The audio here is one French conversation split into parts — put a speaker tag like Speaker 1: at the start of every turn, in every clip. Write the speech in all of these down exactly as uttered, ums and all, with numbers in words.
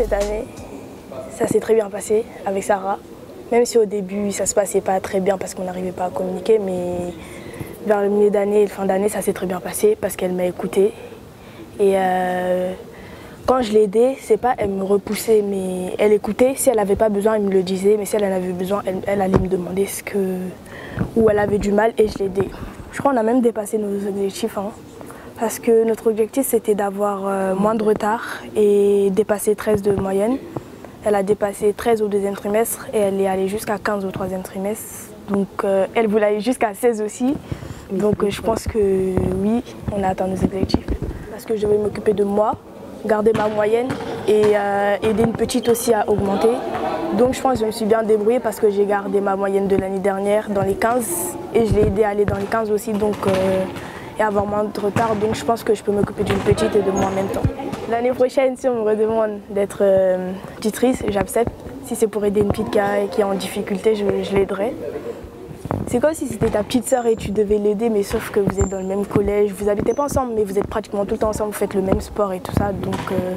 Speaker 1: cette année, ça s'est très bien passé avec Sarah. Même si au début, ça ne se passait pas très bien parce qu'on n'arrivait pas à communiquer, mais vers le milieu d'année et le fin d'année, ça s'est très bien passé parce qu'elle m'a écoutée. Et euh, quand je l'ai aidée, c'est pas elle me repoussait, mais elle écoutait. Si elle n'avait pas besoin, elle me le disait, mais si elle en avait besoin, elle, elle allait me demander ce que, où elle avait du mal et je l'ai aidée. Je crois qu'on a même dépassé nos objectifs, hein, parce que notre objectif, c'était d'avoir euh, moins de retard et dépasser treize de moyenne. Elle a dépassé treize au deuxième trimestre et elle est allée jusqu'à quinze au troisième trimestre. Donc euh, elle voulait aller jusqu'à seize aussi. Donc euh, je pense que oui, on a atteint nos objectifs. Parce que je devais m'occuper de moi, garder ma moyenne et euh, aider une petite aussi à augmenter. Donc je pense que je me suis bien débrouillée parce que j'ai gardé ma moyenne de l'année dernière dans les quinze et je l'ai aidée à aller dans les quinze aussi donc, euh, et avoir moins de retard. Donc je pense que je peux m'occuper d'une petite et de moi en même temps. L'année prochaine, si on me redemande d'être euh, tutrice, j'accepte. Si c'est pour aider une petite qui, a, qui est en difficulté, je, je l'aiderai. C'est comme si c'était ta petite sœur et tu devais l'aider, mais sauf que vous êtes dans le même collège, vous n'habitez pas ensemble, mais vous êtes pratiquement tout le temps ensemble, vous faites le même sport et tout ça. Donc euh,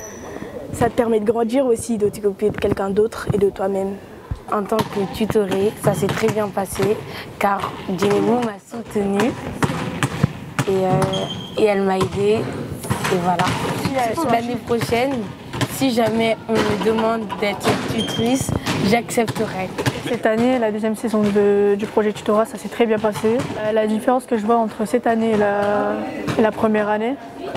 Speaker 1: ça te permet de grandir aussi, de t'occuper de quelqu'un d'autre et de toi-même.
Speaker 2: En tant que tutorée, ça s'est très bien passé, car Djemilou m'a soutenue et, euh, et elle m'a aidée. Et voilà. L'année prochaine, si jamais on me demande d'être tutrice, j'accepterai.
Speaker 3: Cette année, la deuxième saison de, du projet tutorat, ça s'est très bien passé. Euh, la différence que je vois entre cette année et la, et la première année,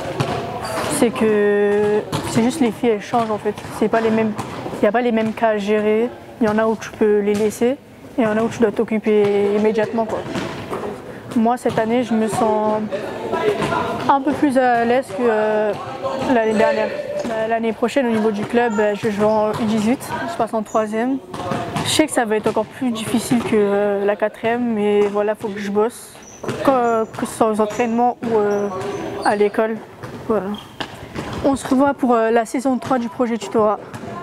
Speaker 3: c'est que c'est juste les filles, elles changent en fait. C'est pas les mêmes, il n'y a pas les mêmes cas à gérer. Il y en a où tu peux les laisser et il y en a où tu dois t'occuper immédiatement, quoi. Moi, cette année, je me sens un peu plus à l'aise que euh, l'année dernière. L'année prochaine, au niveau du club, je joue en U dix-huit, je passe en troisième. Je sais que ça va être encore plus difficile que euh, la quatrième, mais voilà, il faut que je bosse, que, que ce soit aux entraînements ou euh, à l'école. Voilà. On se revoit pour euh, la saison trois du projet tutorat.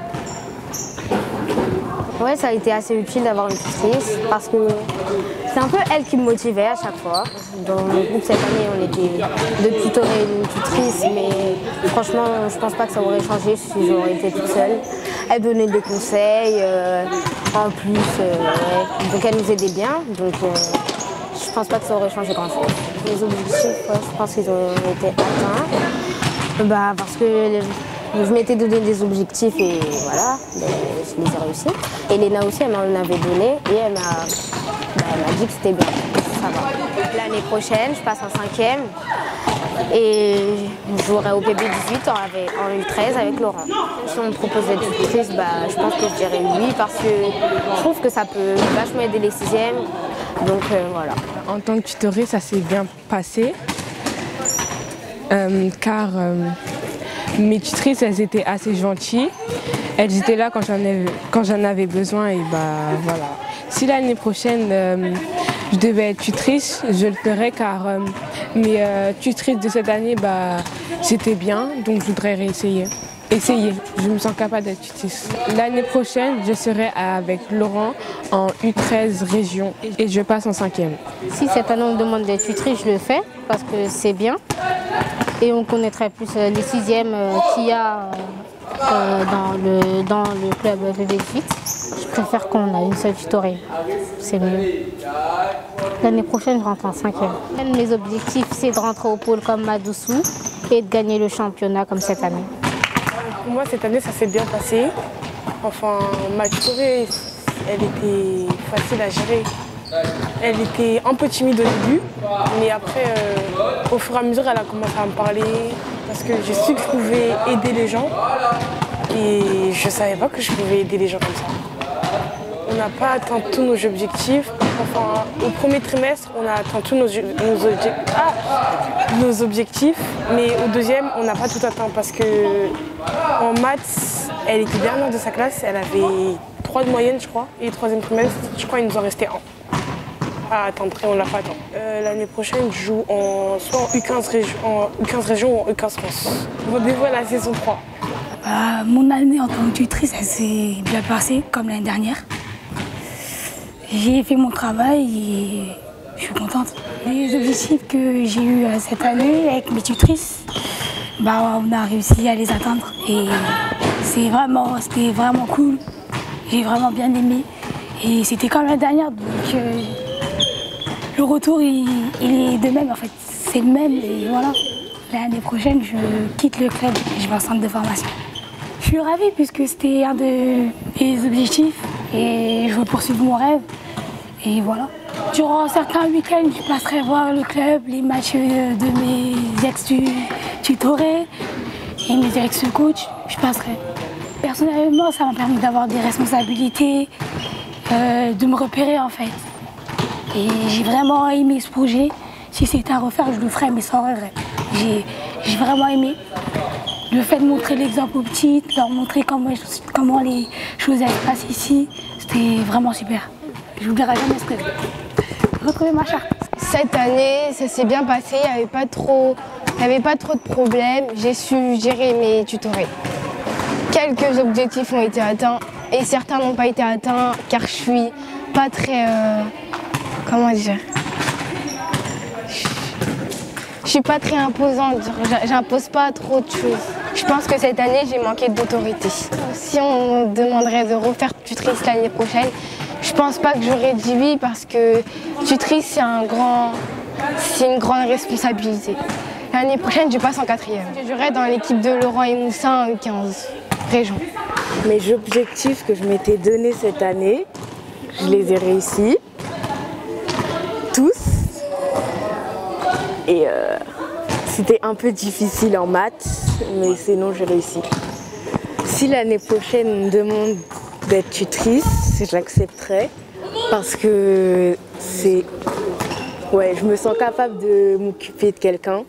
Speaker 4: Ouais, ça a été assez utile d'avoir une tutrice parce que c'est un peu elle qui me motivait à chaque fois. Dans le groupe cette année, on était deux tutorés et une tutrice, mais franchement, je pense pas que ça aurait changé si j'aurais été toute seule. Elle donnait des conseils, euh, en plus, euh, ouais. Donc elle nous aidait bien, donc euh, je pense pas que ça aurait changé grand-chose. Les objectifs, ouais, je pense qu'ils ont été atteints, bah, parce que les, je m'étais donné des objectifs et voilà, je les ai réussis. Et Léna aussi, elle m'en avait donné et elle m'a bah, dit que c'était bien, ça va. L'année prochaine, je passe en cinquième et je jouerai au P B dix-huit en, en U treize avec Laurent. Si on me propose d'être tutrice, bah, je pense que je dirais oui parce que je trouve que ça peut vachement aider les sixièmes. Donc euh, voilà.
Speaker 5: En tant que tutorée, ça s'est bien passé euh, car euh, mes tutrices, elles étaient assez gentilles. Elles étaient là quand j'en avais, quand j'en avais besoin et bah voilà. Si l'année prochaine euh, je devais être tutrice, je le ferais car euh, mes euh, tutrices de cette année, bah, c'était bien, donc je voudrais réessayer. Essayer, je me sens capable d'être tutrice. L'année prochaine, je serai avec Laurent en U treize région et je passe en cinquième.
Speaker 4: Si cette année on me demande d'être tutrice, je le fais parce que c'est bien. Et on connaîtrait plus les sixièmes qu'il y a euh, dans, le, dans le club P B dix-huit. Je préfère qu'on a une seule tutorée, c'est mieux. L'année prochaine, je rentre en cinquième. Mes objectifs, c'est de rentrer au pôle comme Madoussou et de gagner le championnat comme cette année.
Speaker 1: Pour moi, cette année, ça s'est bien passé. Enfin, ma tutorée, elle était facile à gérer. Elle était un peu timide au début, mais après, euh, au fur et à mesure, elle a commencé à me parler parce que j'ai su que je pouvais aider les gens et je ne savais pas que je pouvais aider les gens comme ça. On n'a pas atteint tous nos objectifs. Enfin, au premier trimestre, on a atteint tous nos, nos, obje ah, nos objectifs, mais au deuxième, on n'a pas tout atteint parce que en maths, elle était dernière de sa classe, elle avait trois de moyenne, je crois, et le troisième trimestre, je crois, il nous en restait un. À attendre et on l'a pas atteint. Euh, L'année prochaine, je joue en, soit en U quinze, région, en U quinze région ou en U quinze France. Rendez-vous à la saison trois.
Speaker 6: Euh, mon année en tant que tutrice, elle s'est bien passée, comme l'année dernière. J'ai fait mon travail et je suis contente. Les objectifs que j'ai eus cette année avec mes tutrices, bah, on a réussi à les atteindre et C'est vraiment, c'était vraiment cool. J'ai vraiment bien aimé. Et c'était comme la dernière, donc euh, le retour il, il est de même en fait. C'est le même et voilà. L'année prochaine, je quitte le club et je vais en centre de formation. Je suis ravie puisque c'était un de mes objectifs et je veux poursuivre mon rêve. Et voilà. Durant certains week-ends, je passerai voir le club, les matchs de mes ex-tutorés et mes ex-coachs, je passerai. Personnellement, ça m'a permis d'avoir des responsabilités, euh, de me repérer en fait. Et j'ai vraiment aimé ce projet. Si c'était à refaire, je le ferais, mais sans regret. J'ai vraiment aimé le fait de montrer l'exemple aux petites, leur montrer comment, comment les choses elles se passent ici. C'était vraiment super. Je n'oublierai jamais ce rêve. Retrouver ma charte.
Speaker 7: Cette année, ça s'est bien passé, il n'y avait pas trop, il y avait pas trop de problèmes. J'ai su gérer mes tutorés. Quelques objectifs ont été atteints et certains n'ont pas été atteints car je suis pas très... Euh, comment dire Je suis pas très imposante, j'impose pas trop de choses. Je pense que cette année, j'ai manqué d'autorité. Si on me demanderait de refaire tutrice l'année prochaine, je pense pas que j'aurais dit oui parce que tutrice, c'est un grand, c'est une grande responsabilité. L'année prochaine, je passe en quatrième. Je jouerai dans l'équipe de Laurent et Moussin en U quinze, région.
Speaker 8: Mes objectifs que je m'étais donnés cette année, je les ai réussis. Tous. Et euh, c'était un peu difficile en maths, mais sinon j'ai réussi. Si l'année prochaine on me demande d'être tutrice, je l'accepterai parce que c'est, ouais, je me sens capable de m'occuper de quelqu'un.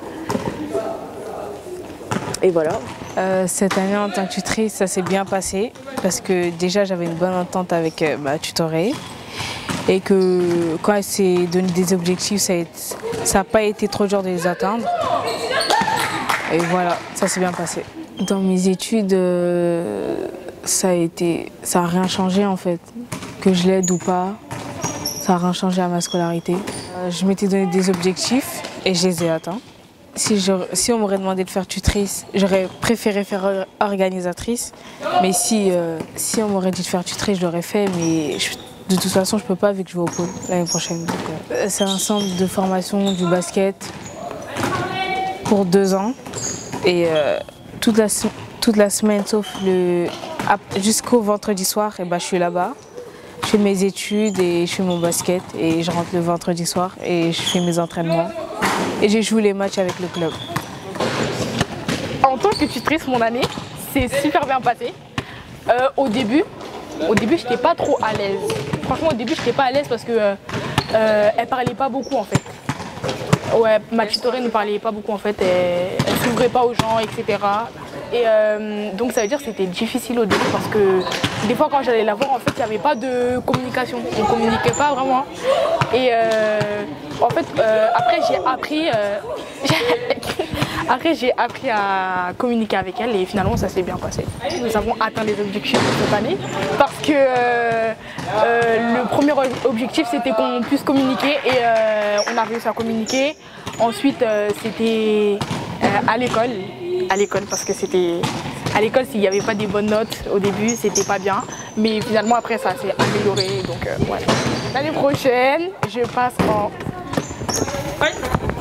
Speaker 8: Et voilà.
Speaker 5: Euh, cette année en tant que tutrice, ça s'est bien passé parce que déjà j'avais une bonne entente avec euh, ma tutorée. Et que quand elle s'est donné des objectifs, ça n'a pas été trop dur de les atteindre. Et voilà, ça s'est bien passé. Dans mes études, euh, ça a été, ça n'a rien changé en fait. Que je l'aide ou pas, ça n'a rien changé à ma scolarité. Euh, je m'étais donné des objectifs et je les ai atteints. Si, je, si on m'aurait demandé de faire tutrice, j'aurais préféré faire organisatrice. Mais si, euh, si on m'aurait dit de faire tutrice, je l'aurais fait. Mais je, de toute façon, je ne peux pas vu que je vais au pôle l'année prochaine. Euh, c'est un centre de formation du basket pour deux ans. Et euh, toute, la, toute la semaine, sauf le jusqu'au vendredi soir, et bah, je suis là-bas. Je fais mes études et je fais mon basket. Et je rentre le vendredi soir et je fais mes entraînements. Et j'ai joué les matchs avec le club.
Speaker 9: En tant que tutrice, mon année, c'est super bien passé. Euh, au début, Au début, je n'étais pas trop à l'aise. Franchement, au début, je n'étais pas à l'aise parce que euh, euh, elle parlait pas beaucoup en fait. Ouais, ma tutorée ne parlait pas beaucoup en fait. Elle, elle s'ouvrait pas aux gens, et cetera. Et euh, donc ça veut dire que c'était difficile au début parce que des fois quand j'allais la voir, en fait, il n'y avait pas de communication. On ne communiquait pas vraiment. Et euh, en fait, euh, après j'ai appris. Euh, Après, j'ai appris à communiquer avec elle et finalement, ça s'est bien passé. Nous avons atteint les objectifs de cette année parce que euh, euh, le premier objectif, c'était qu'on puisse communiquer et euh, on a réussi à communiquer. Ensuite, euh, c'était euh, à l'école, à l'école parce que c'était à l'école, s'il n'y avait pas des bonnes notes au début, c'était pas bien. Mais finalement, après, ça s'est amélioré. Donc, euh, ouais. L'année prochaine, je passe en... Ouais.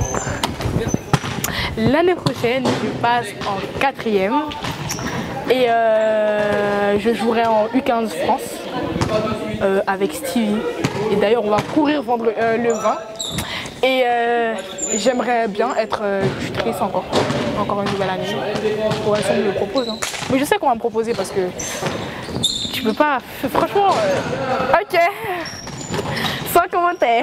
Speaker 9: L'année prochaine, je passe en quatrième et euh, je jouerai en U quinze France euh, avec Stevie. Et d'ailleurs, on va courir vendre euh, le vingt. Et euh, j'aimerais bien être euh, tutrice encore, encore une nouvelle année. Ouais, ça me le propose. Hein. Mais je sais qu'on va me proposer parce que tu peux pas. Franchement, euh, ok, sans commentaire.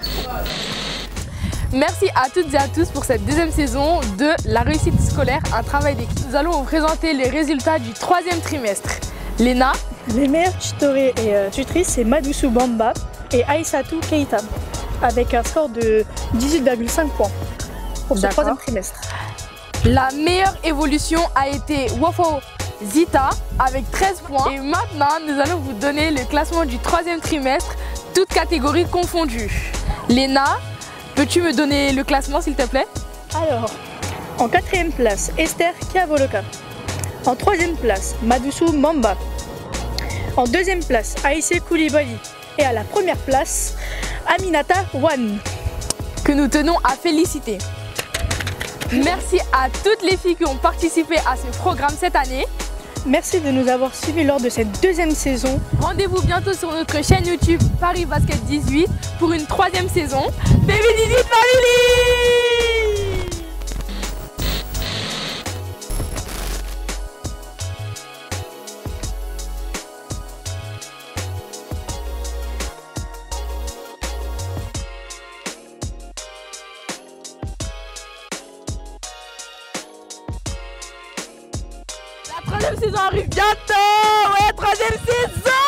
Speaker 9: Merci à toutes et à tous pour cette deuxième saison de La réussite scolaire, un travail d'équipe. Nous allons vous présenter les résultats du troisième trimestre. Léna.
Speaker 3: Les meilleures tutorées et euh, tutrices, c'est Madoussou Bamba et Aïssatou Keita, avec un score de dix-huit virgule cinq points pour ce troisième trimestre.
Speaker 9: La meilleure évolution a été Wofo Zita avec treize points. Et maintenant, nous allons vous donner le classement du troisième trimestre, toutes catégories confondues. Léna, peux-tu me donner le classement s'il te plaît?
Speaker 3: Alors, en quatrième place, Esther Kiavoloka En troisième place, Madoussou Mamba. En deuxième place, Aïssé Koulibaly. Et à la première place, Aminata Wan.
Speaker 9: Que nous tenons à féliciter. Merci à toutes les filles qui ont participé à ce programme cette année.
Speaker 3: Merci de nous avoir suivis lors de cette deuxième saison.
Speaker 9: Rendez-vous bientôt sur notre chaîne YouTube Paris Basket dix-huit pour une troisième saison. B B dix-huit Family! La troisième saison arrive bientôt! Ouais, troisième saison!